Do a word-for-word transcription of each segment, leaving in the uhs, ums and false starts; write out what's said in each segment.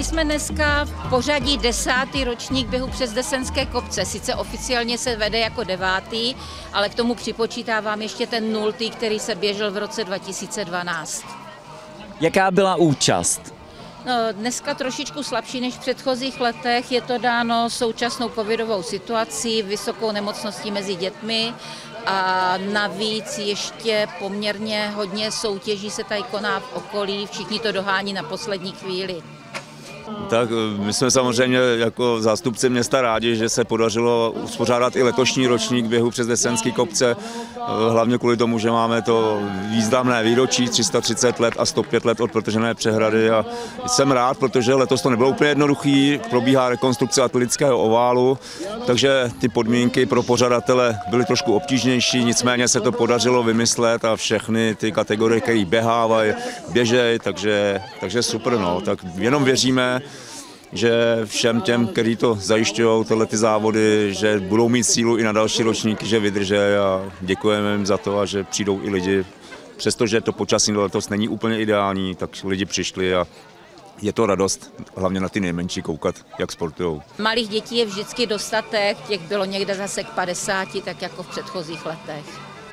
Měli jsme dneska v pořadí desátý ročník běhu přes Desenské kopce. Sice oficiálně se vede jako devátý, ale k tomu připočítávám ještě ten nultý, který se běžel v roce dva tisíce dvanáct. Jaká byla účast? No, dneska trošičku slabší než v předchozích letech. Je to dáno současnou covidovou situací, vysokou nemocností mezi dětmi a navíc ještě poměrně hodně soutěží se tady koná v okolí. Všichni to dohání na poslední chvíli. Tak my jsme samozřejmě jako zástupci města rádi, že se podařilo uspořádat i letošní ročník běhu přes Desenské kopce, hlavně kvůli tomu, že máme to významné výročí tři sta třicet let a sto pět let od protržené přehrady a jsem rád, protože letos to nebylo úplně jednoduchý, probíhá rekonstrukce atletického oválu, takže ty podmínky pro pořadatele byly trošku obtížnější, nicméně se to podařilo vymyslet a všechny ty kategorie, které běhávají, běžej, takže, takže super, no, tak jenom věříme, že všem těm, kteří to zajišťují, tyhle ty závody, že budou mít sílu i na další ročníky, že vydrží a děkujeme jim za to a že přijdou i lidi. Přestože to počasí letos není úplně ideální, tak lidi přišli a je to radost, hlavně na ty nejmenší koukat, jak sportujou. Malých dětí je vždycky dostatek, těch bylo někde zase k padesáti, tak jako v předchozích letech.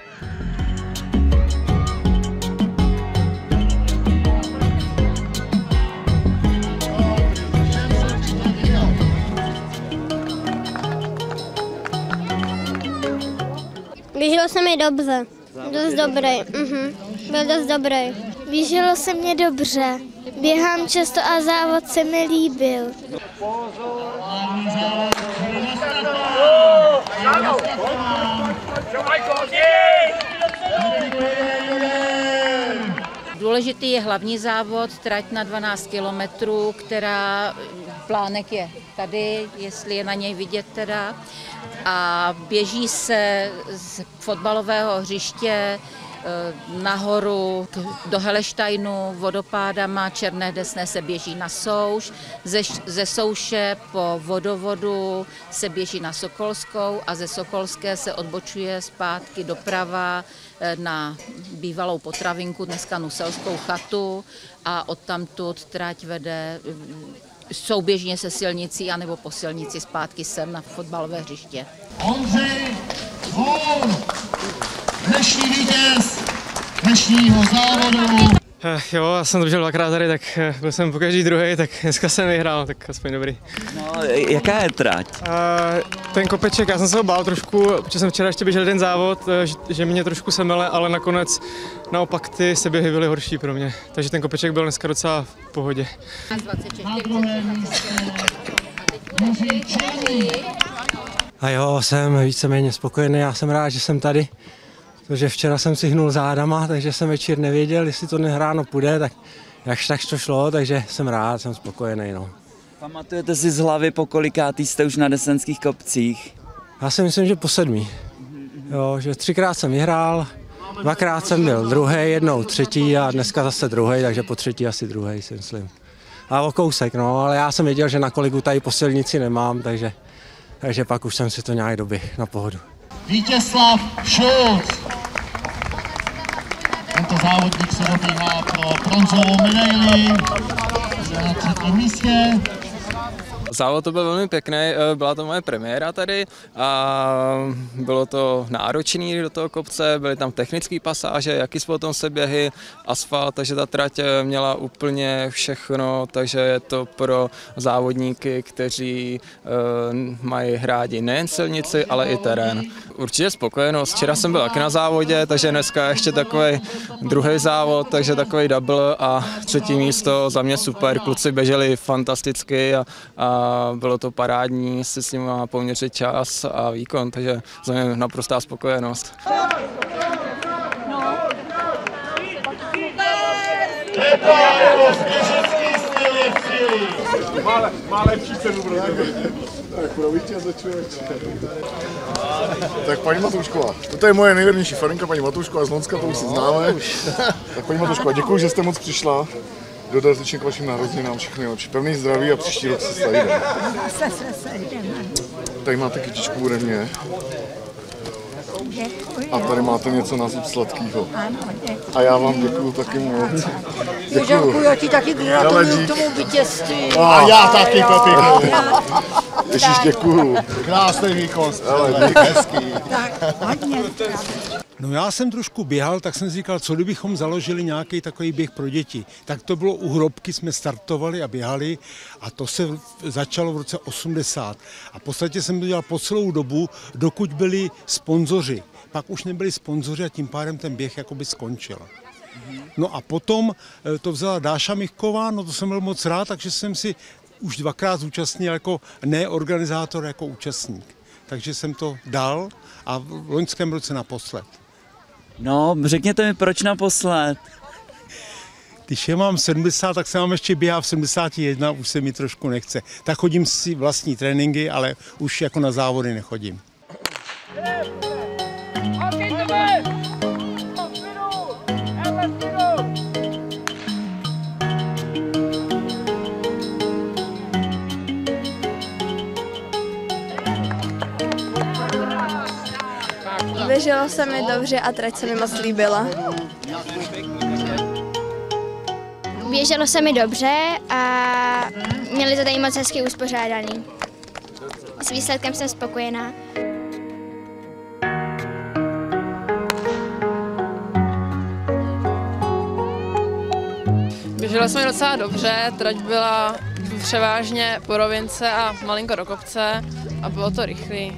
Běželo se mi dobře, dost dobrý, mhm. Byl dost dobrý. Běželo se mě dobře, běhám často a závod se mi líbil. Důležitý je hlavní závod, trať na dvanáct kilometrů, která plánek je tady, jestli je na něj vidět teda. A běží se z fotbalového hřiště nahoru do Heleštajnu, vodopádama Černé Desné se běží na souš, ze, ze souše po vodovodu se běží na Sokolskou a ze Sokolské se odbočuje zpátky doprava na bývalou potravinku, dneska Nuselskou chatu a odtamtud trať vede souběžně se silnicí anebo po silnici zpátky sem na fotbalové hřiště. Ondřej Zvon, dnešní vítěz dnešního závodu. Jo, já jsem to běžel dvakrát tady, tak byl jsem po každý druhý, tak dneska jsem vyhrál, tak aspoň dobrý. No, jaká je trať? Ten kopeček, já jsem se ho bál trošku, protože jsem včera ještě běžel jeden závod, že mě trošku semele, ale nakonec naopak ty seběhy byly horší pro mě. Takže ten kopeček byl dneska docela v pohodě. A jo, jsem víceméně spokojený, já jsem rád, že jsem tady. Protože včera jsem si hnul zádama, takže jsem večer nevěděl, jestli to ráno půjde, tak jakž tak to šlo, takže jsem rád, jsem spokojený. No. Pamatujete si z hlavy, po kolikátý jste už na Desenských kopcích? Já si myslím, že po sedmý. Jo, že třikrát jsem vyhrál, dvakrát jsem byl druhý, jednou třetí a dneska zase druhý, takže po třetí asi druhý si myslím. A o kousek, no, ale já jsem věděl, že na koliku tady po silnici nemám, takže, takže pak už jsem si to nějak doběhl na pohodu. Vítězslav Šulc. Tento závodník se dobíhá pro bronzovou medaili. Na třetím místě. Závod to byl velmi pěkný, byla to moje premiéra tady a bylo to náročný do toho kopce, byly tam technické pasáže, jaký potom se běhy, asfalt, takže ta trať měla úplně všechno, takže je to pro závodníky, kteří uh, mají rádi nejen silnici, ale i terén. Určitě spokojenost, včera jsem byl taky na závodě, takže dneska ještě takový druhý závod, takže takový double a třetí místo za mě super, kluci běželi fantasticky a, a bylo to parádní si s nimi poměřit čas a výkon, takže za mě naprostá spokojenost. Má lepší cenu, tak pro vítěze člověk. Tak paní Matoušková, toto je moje nejvěrnější faninka, paní Matoušková z Lonska, to už si známe. Tak paní Matoušková, děkuji, že jste moc přišla. Dodatečně k vašim narozeninám všechny nejlepší. Pevný zdraví a příští rok se sejdeme. Se sejdeme. Tady máte kytičku ode mě. Děkuji. A tady máte něco na zub sladkýho. Ano, děkuji. A já vám děkuju taky moc. Děkuji. Děkuji, já ti taky gratuluju k tomu vítězství. A já taky, Pepíku. Ježiš, děkuju. Krásný výkon. Ale hezký. Tak, hodně. No já jsem trošku běhal, tak jsem si říkal, co kdybychom založili nějaký takový běh pro děti. Tak to bylo u Hrobky, jsme startovali a běhali a to se začalo v roce osmdesát. A v podstatě jsem to dělal po celou dobu, dokud byli sponzoři. Pak už nebyli sponzoři a tím pádem ten běh jakoby skončil. No a potom to vzala Dáša Michková, no to jsem byl moc rád, takže jsem si už dvakrát zúčastnil jako ne organizátor, jako účastník. Takže jsem to dal a v loňském roce naposled. No, řekněte mi, proč naposled? Když je mám sedmdesát, tak se mám ještě běhat v sedmdesáti jedné, už se mi trošku nechce. Tak chodím si vlastní tréninky, ale už jako na závody nechodím. Běželo se mi dobře a trať se mi moc líbila. Běželo se mi dobře a měli to tady moc hezky uspořádaný. S výsledkem jsem spokojená. Běželo se mi docela dobře, trať byla převážně po rovince a malinko do kopce a bylo to rychlý.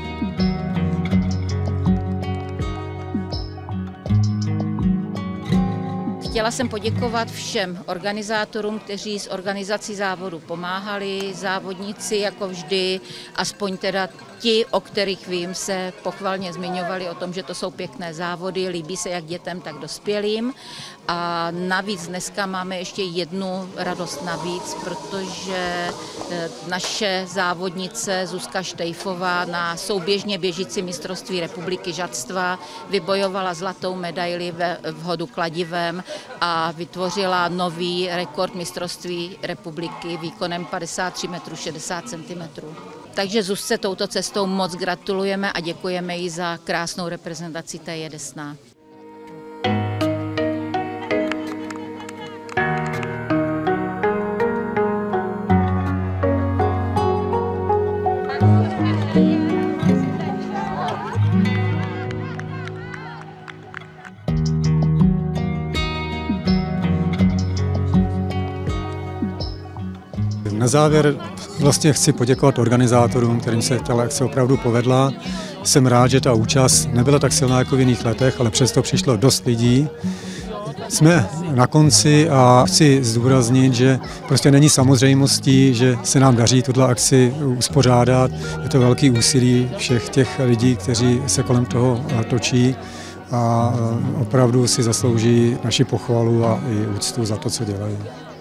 Chtěla jsem poděkovat všem organizátorům, kteří s organizací závodu pomáhali, závodníci jako vždy, aspoň teda ti, o kterých vím, se pochvalně zmiňovali o tom, že to jsou pěkné závody, líbí se jak dětem, tak dospělým. A navíc dneska máme ještě jednu radost navíc, protože naše závodnice Zuzka Štejfová na souběžně běžící mistrovství republiky žadstva vybojovala zlatou medaili ve vhodu kladivem a vytvořila nový rekord mistrovství republiky výkonem padesát tři metrů šedesát centimetrů. Takže Zuzce touto cestou moc gratulujeme a děkujeme jí za krásnou reprezentaci té je Desná. Na závěr vlastně chci poděkovat organizátorům, kterým se ta akce opravdu povedla. Jsem rád, že ta účast nebyla tak silná jako v jiných letech, ale přesto přišlo dost lidí. Jsme na konci a chci zdůraznit, že prostě není samozřejmostí, že se nám daří tuto akci uspořádat. Je to velký úsilí všech těch lidí, kteří se kolem toho točí a opravdu si zaslouží naši pochvalu a i úctu za to, co dělají.